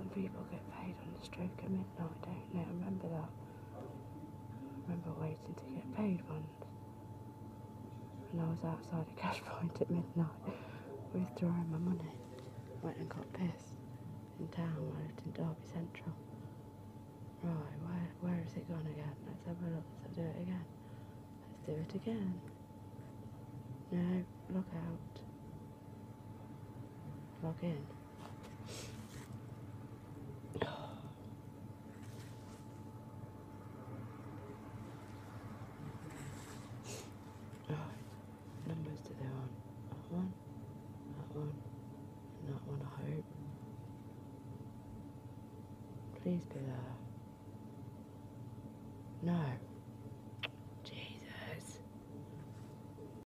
people get paid on the stroke of midnight, don't they? I remember that. I remember waiting to get paid once. And I was outside a cash point at midnight withdrawing my money. Went and got pissed in town. I lived in Derby Central. Right, where has it gone again? Let's have a look. Let's do it again. Let's do it again. No, log out. Log in. Right, numbers do they want? That one, and that one, I hope. Please be there.